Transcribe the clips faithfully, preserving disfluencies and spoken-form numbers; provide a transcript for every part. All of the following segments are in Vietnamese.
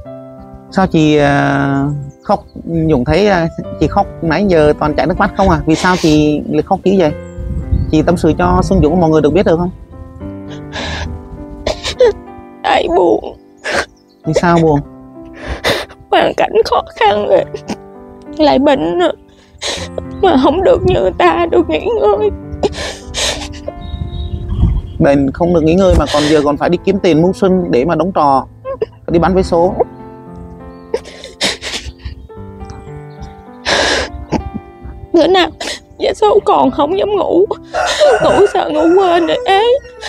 Sao chị uh, khóc? Dũng thấy uh, chị khóc nãy giờ toàn chảy nước mắt không à? Vì sao chị lại khóc dữ vậy? Chị tâm sự cho Xuân Dũng mọi người được biết được không? Ai buồn. Vì sao buồn? Hoàn cảnh khó khăn rồi, lại bệnh nữa, mà không được như người ta được nghỉ ngơi. Bệnh không được nghỉ ngơi mà còn giờ còn phải đi kiếm tiền mưu sinh để mà đóng trò, đi bán vé số. Bữa nào dạ số còn không dám ngủ, ngủ sợ ngủ quên rồi ế.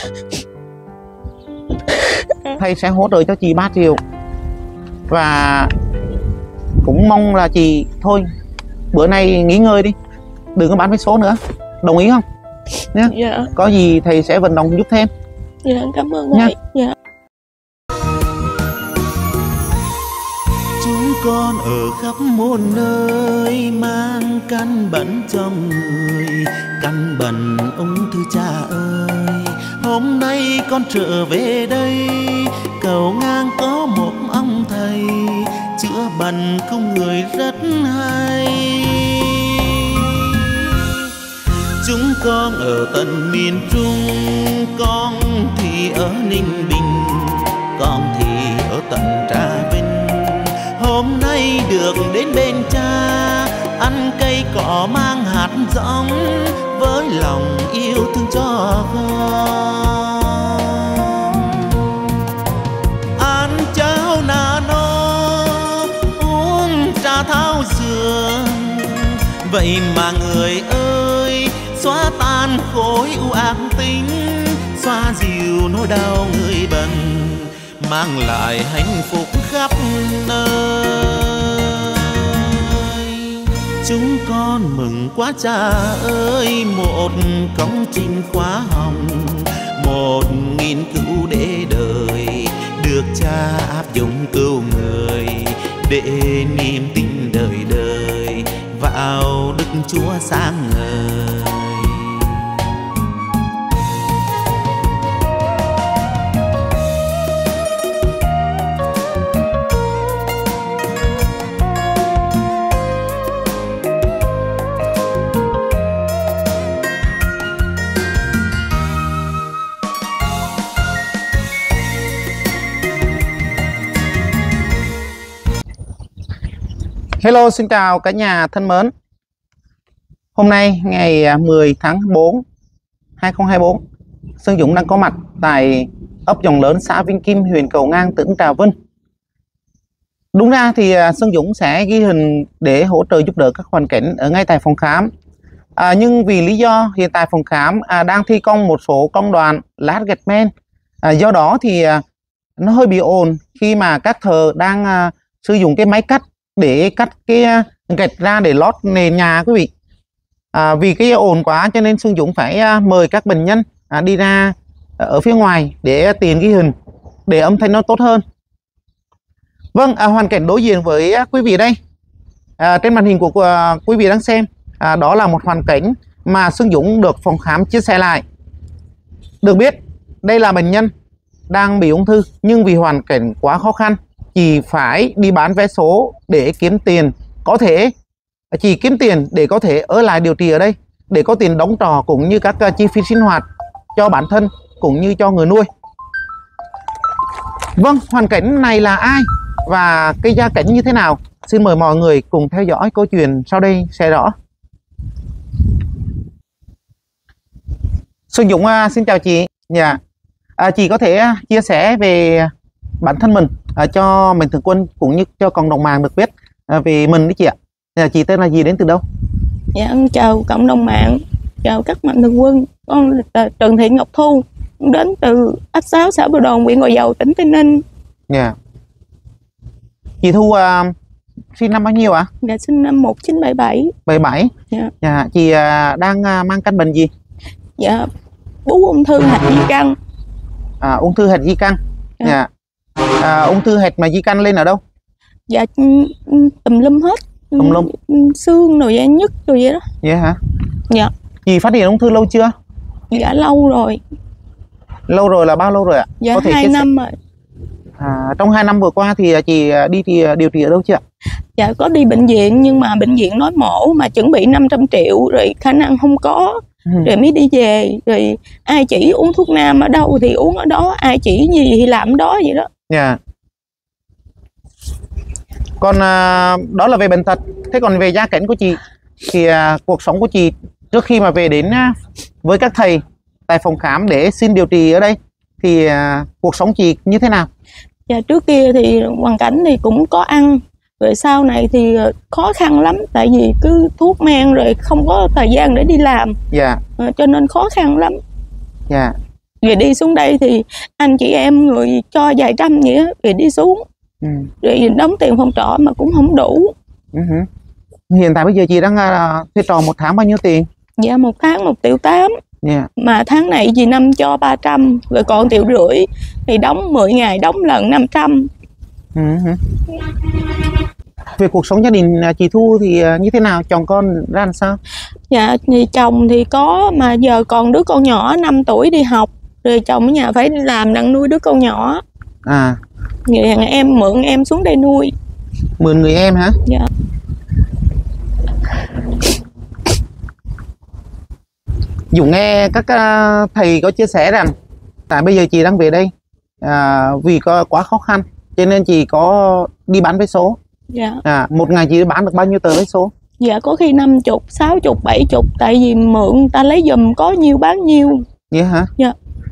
Thầy sẽ hỗ trợ cho chị ba triệu. Và cũng mong là chị thôi bữa nay nghỉ ngơi đi, đừng có bán vé số nữa. Đồng ý không? Nhé. Dạ. Có gì thầy sẽ vận động giúp thêm. Dạ cảm ơn thầy. Dạ. Chúng con ở khắp muôn nơi mang căn bệnh trong người, căn bệnh ung thư cha ơi. Hôm nay con trở về đây, cầu ngang có một ông thầy chữa bệnh không người rất hay. Chúng con ở tận miền Trung, con thì ở Ninh Bình, con thì ở tận Trà Vinh. Hôm nay được đến bên cha, ăn cây cỏ mang hạt giống, với lòng yêu thương cho con. Ăn cháo nà no, uống trà thảo dược, vậy mà người ơi xóa tan khối u ác tính, xoa dịu nỗi đau người bệnh, mang lại hạnh phúc khắp nơi. Chúng con mừng quá cha ơi, một công trình khóa hồng, một nghiên cứu để đời được cha áp dụng cứu người, để niềm tin đời đời vào Đức Chúa sáng ngời. Hello, xin chào cả nhà thân mến. Hôm nay ngày mười tháng tư hai nghìn không trăm hai mươi tư, Xuân Dũng đang có mặt tại ấp Dòng Lớn, xã Vinh Kim, huyện Cầu Ngang, tỉnh Trà Vinh. Đúng ra thì Xuân Dũng sẽ ghi hình để hỗ trợ giúp đỡ các hoàn cảnh ở ngay tại phòng khám. À, nhưng vì lý do hiện tại phòng khám à, đang thi công một số công đoạn lát gạch men, à, do đó thì à, nó hơi bị ồn khi mà các thợ đang à, sử dụng cái máy cắt để cắt cái gạch ra để lót nền nhà quý vị. À, vì cái ồn quá cho nên Xuân Dũng phải à, mời các bệnh nhân à, đi ra ở phía ngoài để tiền ghi hình, để âm thanh nó tốt hơn. Vâng, à, hoàn cảnh đối diện với à, quý vị đây, à, trên màn hình của à, quý vị đang xem, à, đó là một hoàn cảnh mà Xuân Dũng được phòng khám chia sẻ lại. Được biết đây là bệnh nhân đang bị ung thư, nhưng vì hoàn cảnh quá khó khăn, chỉ phải đi bán vé số để kiếm tiền, có thể chỉ kiếm tiền để có thể ở lại điều trị ở đây, để có tiền đóng trò cũng như các chi phí sinh hoạt cho bản thân cũng như cho người nuôi. Vâng, hoàn cảnh này là ai và cái gia cảnh như thế nào? Xin mời mọi người cùng theo dõi câu chuyện sau đây sẽ rõ. Xuân Dũng uh, xin chào chị. Dạ. À, chị có thể uh, chia sẻ về bản thân mình uh, cho mình thường quân cũng như cho cộng đồng mạng được biết uh, về mình đấy chị ạ. À, chị tên là gì, đến từ đâu? Dạ em chào cộng đồng mạng, chào các mạnh thường quân. Con là Trần Thị Ngọc Thu, đến từ ấp sáu, xã Bờ Đồn, huyện Gò Dầu, tỉnh Tây Ninh. Dạ. Chị Thu uh, sinh năm bao nhiêu ạ? À? Dạ sinh năm một nghìn chín trăm bảy mươi bảy. bảy mươi bảy. Dạ. Dạ. Chị uh, đang uh, mang căn bệnh gì? Dạ bú ung thư hạch di căn. À, ung thư hạch di căn. Dạ. Dạ. À, ung thư hạch mà di căn lên ở đâu? Dạ tùm lum hết. Tùm lum. Xương rồi da nhức rồi vậy đó. Vậy hả? Dạ. Chị phát hiện ung thư lâu chưa? Dạ lâu rồi. Lâu rồi là bao lâu rồi ạ? Dạ có thể hai năm rồi. À, trong hai năm vừa qua thì chị đi thì điều trị ở đâu chưa? Dạ có đi bệnh viện, nhưng mà bệnh viện nói mổ mà chuẩn bị năm trăm triệu rồi khả năng không có, Ừ. rồi mới đi về. Rồi ai chỉ uống thuốc nam ở đâu thì uống ở đó, ai chỉ gì thì làm ở đó vậy đó. Dạ. Còn à, đó là về bệnh tật. Thế còn về gia cảnh của chị thì à, cuộc sống của chị trước khi mà về đến à, với các thầy tại phòng khám để xin điều trị ở đây thì à, cuộc sống chị như thế nào? Dạ trước kia thì hoàn cảnh thì cũng có ăn, rồi sau này thì khó khăn lắm, tại vì cứ thuốc men rồi không có thời gian để đi làm. Dạ. À, cho nên khó khăn lắm. Dạ. Rồi đi xuống đây thì anh chị em người cho vài trăm vậy á, rồi đi xuống. Ừ. Rồi đóng tiền phòng trọ mà cũng không đủ. Ừ. Hiện tại bây giờ chị đang uh, thuê trọ một tháng bao nhiêu tiền? Dạ một tháng một triệu tám. Yeah. Mà tháng này dì Năm cho ba trăm, rồi còn triệu rưỡi thì đóng mười ngày đóng lần năm trăm. Ừ. Về cuộc sống gia đình chị Thu thì như thế nào? Chồng con ra làm sao? Dạ thì chồng thì có, mà giờ còn đứa con nhỏ năm tuổi đi học, rồi chồng ở nhà phải đi làm đặng nuôi đứa con nhỏ. À. Rồi thằng em mượn em xuống đây nuôi. Mượn người em hả? Dạ. Dũng nghe các uh, thầy có chia sẻ rằng tại bây giờ chị đang về đây à, vì có quá khó khăn cho nên chị có đi bán vé số. Dạ. À, một ngày chị bán được bao nhiêu tờ vé số? Dạ có khi năm chục, sáu chục, bảy chục, tại vì mượn ta lấy giùm có nhiêu bán nhiêu. Vậy hả? Dạ.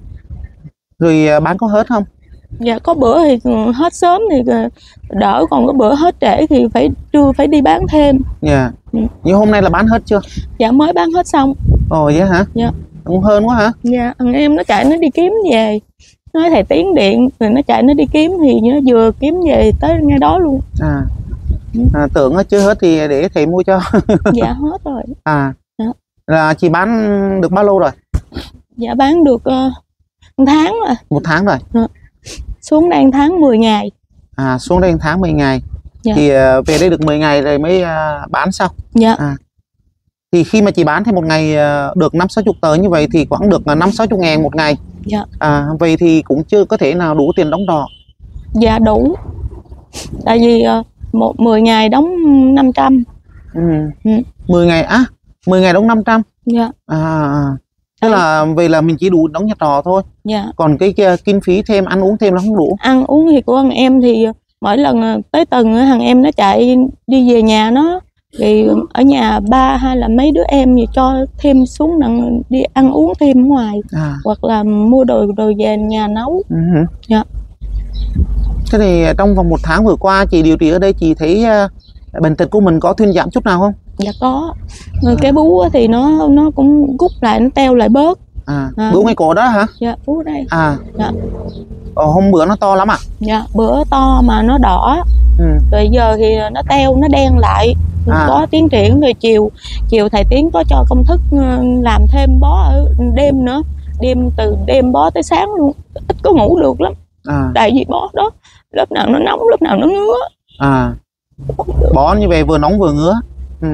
Rồi uh, bán có hết không? Dạ có bữa thì hết sớm thì đỡ, còn có bữa hết trễ thì phải trưa phải đi bán thêm. Dạ. Ừ. Nhưng hôm nay là bán hết chưa? Dạ mới bán hết xong. Ồ vậy hả? Dạ. Cũng hơn quá hả? Dạ, thằng em nó chạy nó đi kiếm về. Nói thầy Tiến điện, rồi nó chạy nó đi kiếm thì nó vừa kiếm về tới ngay đó luôn. À, à tưởng chưa hết thì để thầy mua cho. Dạ hết rồi. À, dạ. Là chị bán được bao lâu rồi? Dạ bán được uh, một tháng rồi. Một tháng rồi. Dạ. Xuống đây tháng mười ngày. À, xuống đây tháng mười ngày. Dạ. Thì uh, về đây được mười ngày rồi mới uh, bán xong. Dạ. À. Thì khi mà chị bán thì một ngày uh, được năm sáu chục tờ như vậy thì khoảng được năm sáu chục ngàn một ngày. Dạ. À, vậy thì cũng chưa có thể nào đủ tiền đóng trọ. Dạ đủ. Tại vì uh, một mười ngày đóng năm trăm. Ừ. Ừ. mười ngày á, à, mười ngày đóng năm trăm. Dạ. À, tức là vậy là mình chỉ đủ đóng nhà trọ thôi. Dạ. Còn cái kia, kinh phí thêm ăn uống thêm nó không đủ. Ăn uống thì của thằng em thì mỗi lần tới tuần thằng em nó chạy đi về nhà nó, thì ở nhà ba hay là mấy đứa em thì cho thêm xuống đặng đi ăn uống thêm ở ngoài. À. Hoặc là mua đồ đồ về nhà nấu. Ừ. Dạ. Thế thì trong vòng một tháng vừa qua chị điều trị ở đây, chị thấy uh, bệnh tật của mình có thuyên giảm chút nào không? Dạ có. Rồi cái bú thì nó nó cũng rút lại, nó teo lại bớt. À, à. Bú ngay cổ đó hả? Dạ, bú đây. À. Dạ. Ờ, hôm bữa nó to lắm à? Dạ, bữa to mà nó đỏ. Ừ. Rồi giờ thì nó teo, nó đen lại. À. Có tiến triển. Rồi chiều chiều thầy Tiến có cho công thức làm thêm bó ở đêm nữa. Đêm từ đêm bó tới sáng luôn. Ít có ngủ được lắm. À. Tại vì bó đó lúc nào nó nóng, lúc nào nó ngứa. À. Bó như vậy vừa nóng vừa ngứa. Ừ.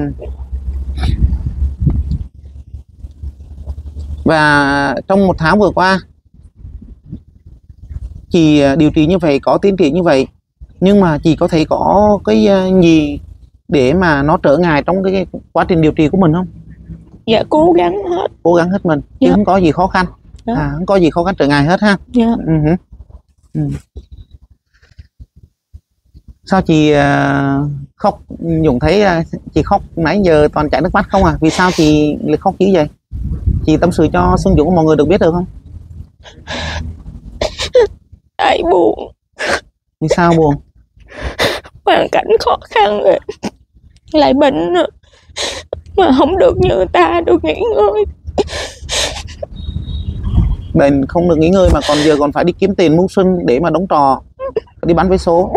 Và trong một tháng vừa qua chị điều trị như vậy, có tiến triển như vậy, nhưng mà chị có thấy có cái gì để mà nó trở ngại trong cái quá trình điều trị của mình không? Dạ cố gắng hết. Cố gắng hết mình. Dạ. Chứ không có gì khó khăn. Dạ. À, không có gì khó khăn trở ngại hết ha. Dạ. Uh-huh. Ừ. Sao chị uh, khóc? Dũng thấy uh, chị khóc nãy giờ toàn chảy nước mắt không à? Vì sao chị lại khóc dữ vậy? Chị tâm sự cho Xuân Dũng mọi người được biết được không? Tại buồn. Vì sao buồn? Hoàn cảnh khó khăn rồi, lại bệnh rồi, mà không được như người ta được nghỉ ngơi. Bệnh không được nghỉ ngơi mà còn giờ còn phải đi kiếm tiền mưu sinh để mà đóng trọ, đi bán vé số.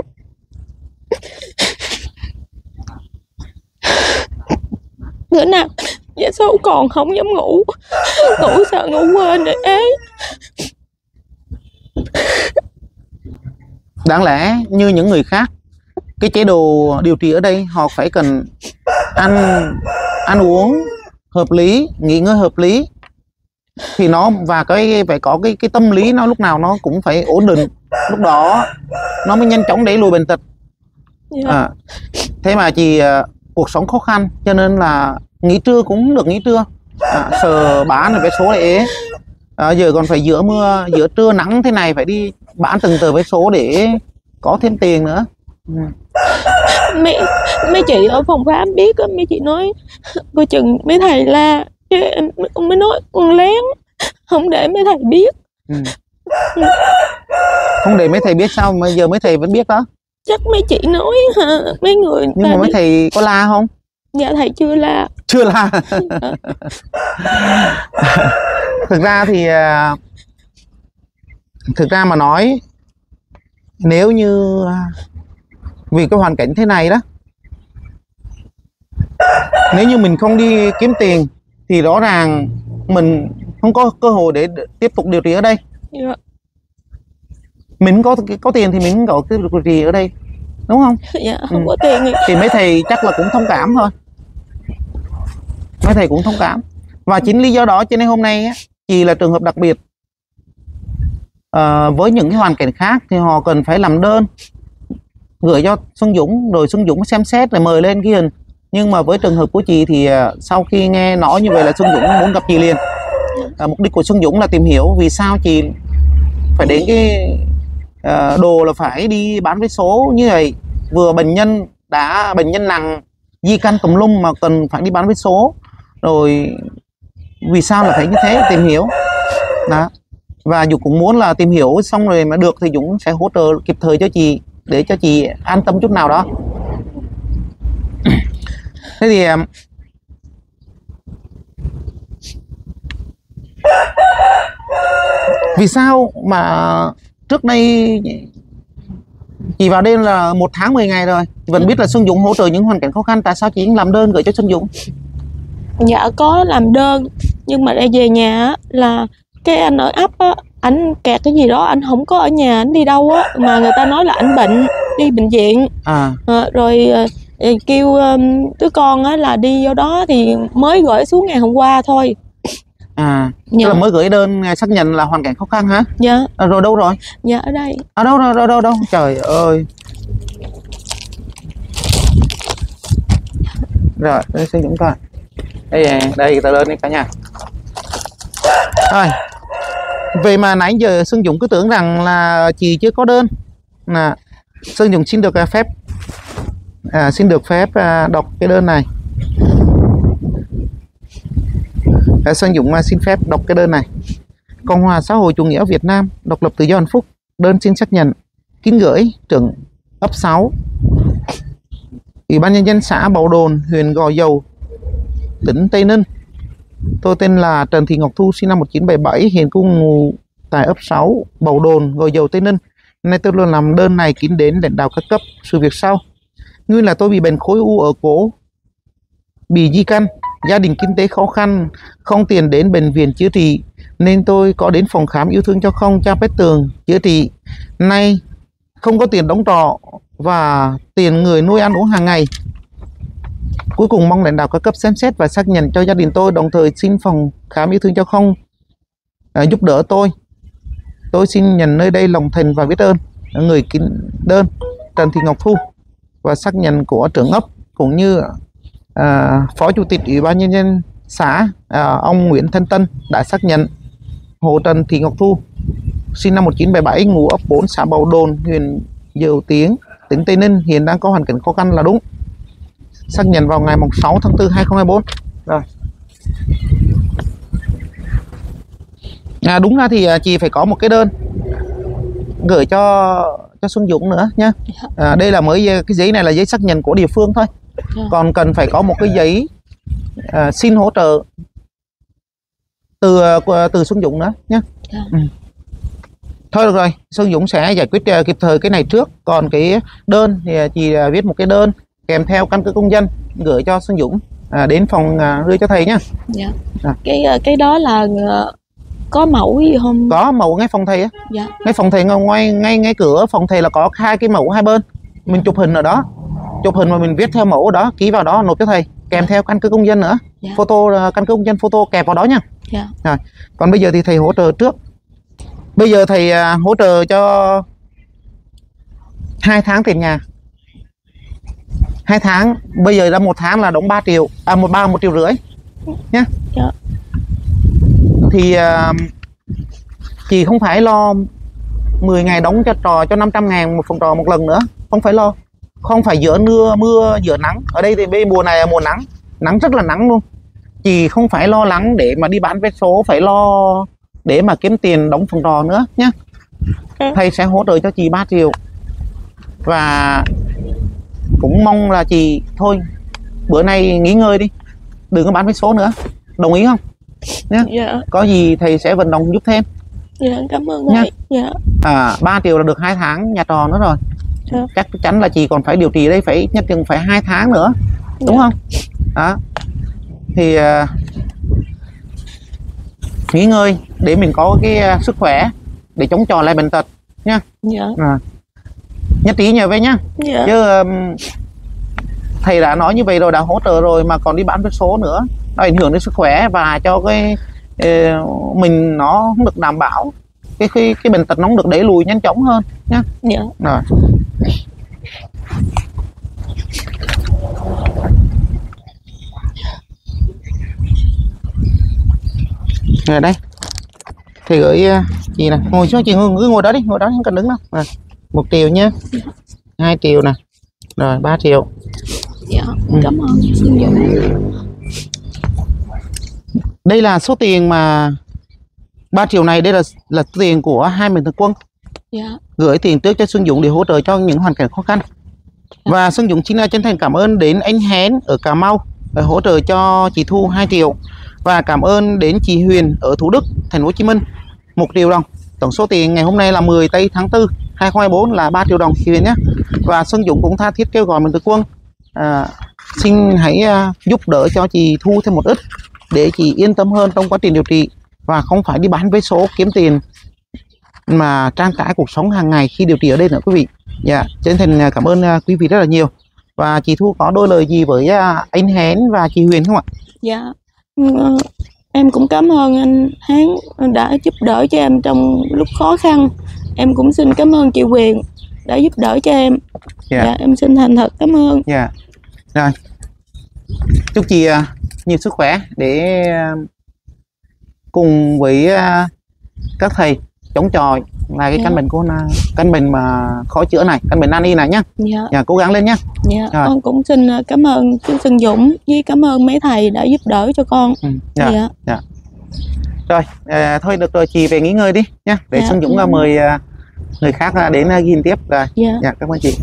Bữa nào dạ số còn không dám ngủ, ngủ sợ ngủ quên rồi ế. Đáng lẽ như những người khác, cái chế độ điều trị ở đây họ phải cần ăn ăn uống hợp lý, nghỉ ngơi hợp lý, thì nó và cái phải có cái cái tâm lý nó lúc nào nó cũng phải ổn định, lúc đó nó mới nhanh chóng đẩy lùi bệnh tật. Dạ. À, thế mà chị uh, cuộc sống khó khăn cho nên là nghỉ trưa cũng không được nghỉ trưa, à, sợ bán vé số lại ế. À, giờ còn phải giữa mưa giữa trưa nắng thế này phải đi bán từng tờ vé số để có thêm tiền nữa. Ừ. mấy mấy chị ở phòng khám biết á, mấy chị nói coi chừng mấy thầy la, chứ em mới nói con lén không để mấy thầy biết. Ừ. Không để mấy thầy biết sao mà giờ mấy thầy vẫn biết đó? Chắc mấy chị nói hả, mấy người. Nhưng mà mấy biết. Thầy có la không? Dạ thầy chưa la. Chưa la. Thực ra thì thực ra mà nói, nếu như vì cái hoàn cảnh thế này đó, nếu như mình không đi kiếm tiền thì rõ ràng mình không có cơ hội để tiếp tục điều trị ở đây. Yeah. Mình có có tiền thì mình có tiếp tục điều trị ở đây, đúng không? Dạ, không ừ. có tiền thì... thì mấy thầy chắc là cũng thông cảm thôi. Mấy thầy cũng thông cảm. Và chính lý do đó cho nên hôm nay á, chị là trường hợp đặc biệt. À, với những cái hoàn cảnh khác thì họ cần phải làm đơn gửi cho Xuân Dũng, rồi Xuân Dũng xem xét rồi mời lên ghi hình. Nhưng mà với trường hợp của chị thì uh, sau khi nghe nói như vậy là Xuân Dũng muốn gặp chị liền. À, mục đích của Xuân Dũng là tìm hiểu vì sao chị phải đến cái uh, đồ là phải đi bán vé số như vậy. Vừa bệnh nhân đã bệnh nhân nặng, di căn tùm lum mà cần phải đi bán vé số. Rồi vì sao là phải như thế, tìm hiểu. Đó. Và Dũng cũng muốn là tìm hiểu xong rồi mà được thì Dũng sẽ hỗ trợ kịp thời cho chị, để cho chị an tâm chút nào đó. Thế thì vì sao mà trước đây chị vào đây là một tháng mười ngày rồi vẫn biết là Xuân Dũng hỗ trợ những hoàn cảnh khó khăn, tại sao chị cũng làm đơn gửi cho Xuân Dũng? Dạ có làm đơn, nhưng mà để về nhà là cái anh ở ấp á, anh kẹt cái gì đó, anh không có ở nhà, anh đi đâu á, mà người ta nói là anh bệnh, đi bệnh viện. À. À, rồi à, kêu um, đứa con á là đi vô đó thì mới gửi xuống ngày hôm qua thôi. À, dạ. Là mới gửi đơn xác nhận là hoàn cảnh khó khăn hả? Dạ. À, rồi đâu rồi? Dạ ở đây. À đâu đâu đâu đâu đâu, trời ơi. Rồi, đây Xuân Dũng coi. Đây đây tờ đơn đi cả nhà. Rồi. Vậy mà nãy giờ Xuân Dũng cứ tưởng rằng là chị chưa có đơn. Là Xuân Dũng xin được phép à, xin được phép à, đọc cái đơn này. À, Xuân Dũng à, xin phép đọc cái đơn này. Cộng hòa xã hội chủ nghĩa Việt Nam, độc lập tự do hạnh phúc, đơn xin xác nhận, kính gửi trưởng ấp sáu, Ủy ban nhân dân xã Bầu Đồn, huyện Gò Dầu, tỉnh Tây Ninh. Tôi tên là Trần Thị Ngọc Thu, sinh năm một nghìn chín trăm bảy mươi bảy, hiện cư ngụ tại ấp sáu, Bầu Đồn, Gò Dầu, Tây Ninh. Nay tôi luôn làm đơn này kín đến lãnh đạo các cấp. Sự việc sau: nguyên là tôi bị bệnh khối u ở cổ, bị di căn, gia đình kinh tế khó khăn, không tiền đến bệnh viện chữa trị, nên tôi có đến phòng khám yêu thương cho không Cha Pét Tường chữa trị. Nay không có tiền đóng trọ và tiền người nuôi ăn uống hàng ngày. Cuối cùng mong lãnh đạo các cấp xem xét và xác nhận cho gia đình tôi, đồng thời xin phòng khám yêu thương cho không à, giúp đỡ tôi. Tôi xin nhận nơi đây lòng thành và biết ơn người kín đơn Trần Thị Ngọc Thu và xác nhận của trưởng ấp cũng như à, Phó Chủ tịch Ủy ban nhân dân xã à, ông Nguyễn Thanh Tân đã xác nhận hộ Trần Thị Ngọc Thu, sinh năm một nghìn chín trăm bảy mươi bảy, ngụ ấp bốn, xã Bầu Đồn, huyện Dầu Tiếng, tỉnh Tây Ninh, hiện đang có hoàn cảnh khó khăn là đúng. Xác nhận vào ngày sáu tháng tư hai nghìn không trăm hai mươi tư. Rồi. À, đúng ra thì chị phải có một cái đơn gửi cho cho Xuân Dũng nữa nhá. À, đây là mới cái giấy này là giấy xác nhận của địa phương thôi. Còn cần phải có một cái giấy à, xin hỗ trợ từ từ Xuân Dũng nữa nhé. Ừ. Thôi được rồi, Xuân Dũng sẽ giải quyết kịp thời cái này trước. Còn cái đơn thì chị viết một cái đơn kèm theo căn cước công dân gửi cho Xuân Dũng à, đến phòng à, đưa cho thầy nhá. Dạ. À. Cái cái đó là có mẫu gì không? Có mẫu ngay phòng thầy á. Dạ. Ngay phòng thầy ngay ngay ngay cửa phòng thầy là có hai cái mẫu hai bên. Mình chụp hình ở đó, chụp hình mà mình viết theo mẫu ở đó, ký vào đó nộp cho thầy. kèm theo căn cước công dân nữa. Dạ. Photo căn cước công dân photo kẹp vào đó nha. Dạ. Rồi. Còn bây giờ thì thầy hỗ trợ trước. Bây giờ thầy uh, hỗ trợ cho hai tháng tiền nhà. Hai tháng, bây giờ ra một tháng là đóng ba triệu, à một ba một triệu rưỡi nhé. Dạ. Thì uh, chị không phải lo mười ngày đóng cho trò cho năm trăm ngàn một phòng trò một lần nữa, không phải lo. Không phải giữa mưa mưa giữa nắng. Ở đây thì bây mùa này là mùa nắng, nắng rất là nắng luôn. Chị không phải lo lắng để mà đi bán vé số, phải lo để mà kiếm tiền đóng phòng trò nữa nhé. Thầy sẽ hỗ trợ cho chị ba triệu. Và cũng mong là chị thôi bữa nay nghỉ ngơi đi, đừng có bán vé số nữa, đồng ý không nhé? Dạ. Có gì thầy sẽ vận động giúp thêm. Dạ, cảm ơn Nha. thầy. Dạ. À, ba triệu là được hai tháng nhà trọ nữa rồi. Dạ. Chắc chắn là chị còn phải điều trị đây, phải nhất chừng phải hai tháng nữa, đúng Dạ. không? Đó. Thì uh, nghỉ ngơi để mình có cái uh, sức khỏe để chống chọi lại bệnh tật nha. Dạ. À. Nhất trí nhờ về nhá. Dạ. Chứ um, thầy đã nói như vậy rồi, đã hỗ trợ rồi mà còn đi bán vé số nữa, nó ảnh hưởng đến sức khỏe và cho cái uh, mình nó không được đảm bảo, cái cái cái bệnh tật nó không được đẩy lùi nhanh chóng hơn nhá. Dạ. Rồi. Rồi đây, thầy gửi uh, chị nè, ngồi xuống chị cứ ngồi đó đi, ngồi đó không cần đứng đâu. Rồi, một triệu nhé, hai triệu nè, rồi ba triệu. Dạ. Ừ. Cảm ơn. Xin dạ. Đây là số tiền mà ba triệu này, đây là là tiền của hai mạnh thường quân. Dạ. Gửi tiền trước cho Xuân Dũng để hỗ trợ cho những hoàn cảnh khó khăn. Và Xuân Dũng xin chân thành cảm ơn đến anh Hén ở Cà Mau để hỗ trợ cho chị Thu hai triệu, và cảm ơn đến chị Huyền ở Thủ Đức, thành phố Hồ Chí Minh một triệu đồng. Tổng số tiền ngày hôm nay là mười tây tháng tư hai không hai bốn là ba triệu đồng chị Huyền nhé. Và Xuân Dũng cũng tha thiết kêu gọi mạnh thường quân à, xin hãy à, giúp đỡ cho chị Thu thêm một ít để chị yên tâm hơn trong quá trình điều trị và không phải đi bán vé số kiếm tiền mà trang trải cuộc sống hàng ngày khi điều trị ở đây nữa quý vị. Dạ, chân thành cảm ơn uh, quý vị rất là nhiều. Và chị Thu có đôi lời gì với uh, anh Hén và chị Huyền không ạ? Dạ. Ừ, em cũng cảm ơn anh Hán đã giúp đỡ cho em trong lúc khó khăn. Em cũng xin cảm ơn chị Huyền đã giúp đỡ cho em. Dạ, dạ em xin thành thật cảm ơn. Dạ. Rồi. Chúc chị uh, nhiều sức khỏe để uh, cùng với uh, các thầy chống chọi là cái Dạ. căn bệnh của căn bệnh mà khó chữa này, căn bệnh nan y này nhá. Dạ. Dạ, cố gắng lên nhá. Dạ. Rồi. Con cũng xin cảm ơn chú Xuân Dũng với cảm ơn mấy thầy đã giúp đỡ cho con. Ừ. Dạ. Dạ. Dạ. Rồi, à, thôi được rồi, chị về nghỉ ngơi đi nhá. Để Dạ. Xuân Dũng Dạ. mời à, người khác à, đến à, ghi tiếp rồi. Dạ. Dạ, cảm ơn chị.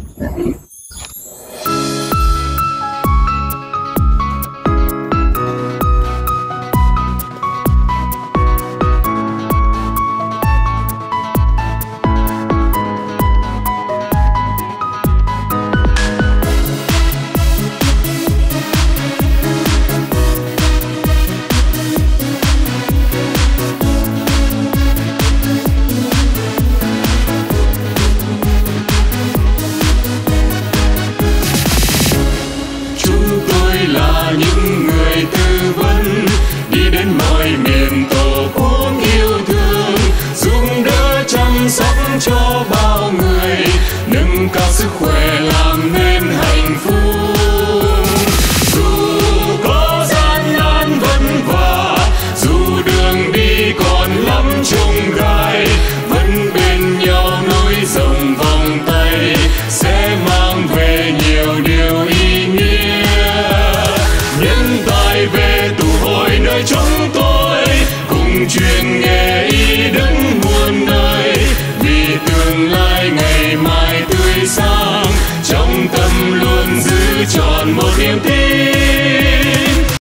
Cho bao người nâng cao sức khỏe làm nên hạnh phúc. Dù có gian nan vất vả, dù đường đi còn lắm chông gai, vẫn bên nhau nối rộng vòng tay sẽ mang về nhiều điều ý nghĩa. Nhân tài về tụ hội nơi chúng tôi cùng truyền nghề y đức muôn nơi. Tương lai ngày mai tươi sáng, trong tâm luôn giữ tròn một niềm tin.